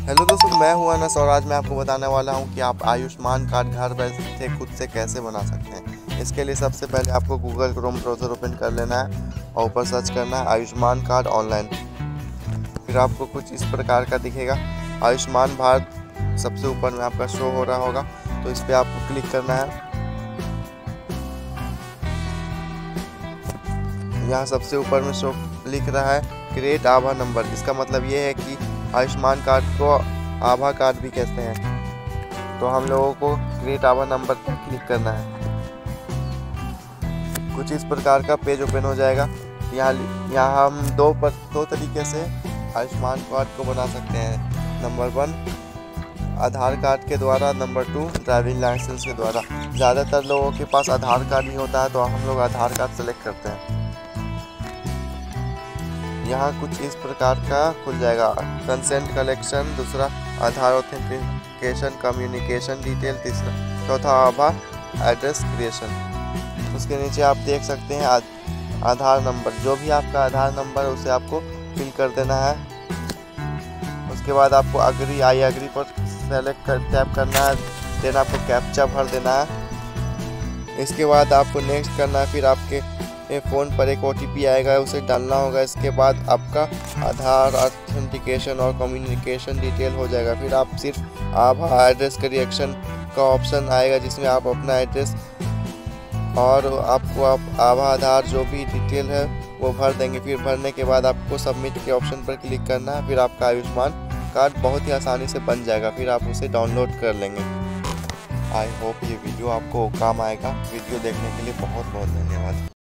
Hello दोस्तों, मैं हूं अनस और आज मैं आपको बताने वाला हूं कि आप आयुष्मान कार्ड घर बैठे खुद से कैसे बना सकते हैं। इसके लिए सबसे पहले आपको गूगल क्रोम ब्राउज़र ओपन कर लेना है और ऊपर सर्च करना है आयुष्मान कार्ड ऑनलाइन। फिर आपको कुछ इस प्रकार का दिखेगा। आयुष्मान भारत सबसे ऊपर में आपका शो हो रहा होगा, तो इस पर आपको क्लिक करना है। यहाँ सबसे ऊपर में शो लिख रहा है क्रिएट आभा नंबर। इसका मतलब ये है कि आयुष्मान कार्ड को आभा कार्ड भी कहते हैं। तो हम लोगों को क्रिएट आभा नंबर पर क्लिक करना है। कुछ इस प्रकार का पेज ओपन हो जाएगा। यहाँ हम दो तरीके से आयुष्मान कार्ड को बना सकते हैं। नंबर 1 आधार कार्ड के द्वारा, नंबर 2 ड्राइविंग लाइसेंस के द्वारा। ज़्यादातर लोगों के पास आधार कार्ड नहीं होता है, तो हम लोग आधार कार्ड सेलेक्ट करते हैं। यहाँ कुछ इस प्रकार का खुल जाएगा। कंसेंट कलेक्शन, दूसरा आधार ऑथेंटिकेशन, कम्युनिकेशन डिटेल, तीसरा, चौथा आभा एड्रेस क्रिएशन। उसके नीचे आप देख सकते हैं आधार नंबर। जो भी आपका आधार नंबर है उसे आपको फिल कर देना है। उसके बाद आपको आई एग्री पर टैप करना है। देन आपको कैप्चा भर देना है। इसके बाद आपको नेक्स्ट करना है। फिर आपके फ़ोन पर एक OTP आएगा, उसे डालना होगा। इसके बाद आपका आधार ऑथेंटिकेशन और कम्युनिकेशन डिटेल हो जाएगा। फिर आप सिर्फ आभा एड्रेस क्रिएशन का ऑप्शन आएगा, जिसमें आप अपना एड्रेस और आपको आभा आधार जो भी डिटेल है वो भर देंगे। फिर भरने के बाद आपको सबमिट के ऑप्शन पर क्लिक करना है। फिर आपका आयुष्मान कार्ड बहुत ही आसानी से बन जाएगा। फिर आप उसे डाउनलोड कर लेंगे। आई होप ये वीडियो आपको काम आएगा। वीडियो देखने के लिए बहुत बहुत धन्यवाद।